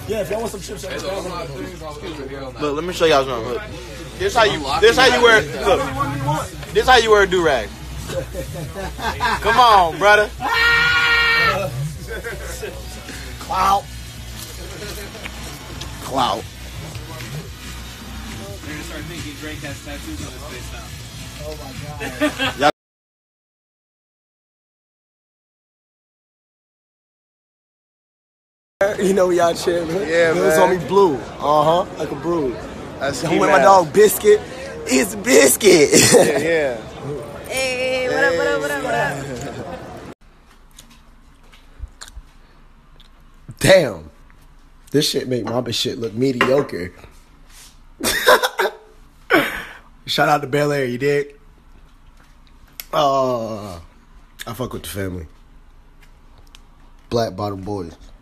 Yeah, if y'all want some chips, Look, let me show y'all something. Look, this how you wear. Look, this how you wear a durag. Come on, brother. Clout. Clout. They're gonna start thinking Drake has tattoos on his face now. Oh my god. You know we out here, man. Yeah, It was man. on me blue. Like a brood. That's I'm with my dog Biscuit. It's Biscuit. Yeah. Hey, what up, what up, what up, what up? Damn. This shit make my shit look mediocre. Shout out to Bel Air, you dig? I fuck with the family. Black Bottom Boys.